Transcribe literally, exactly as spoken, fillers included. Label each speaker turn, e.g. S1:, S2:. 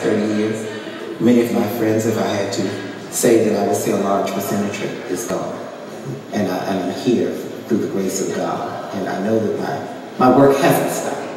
S1: thirty years. Many of my friends, if I had to say that I would say a large percentage of it is gone. And, I, and I'm here through the grace of God. And I know that my, my work hasn't stopped.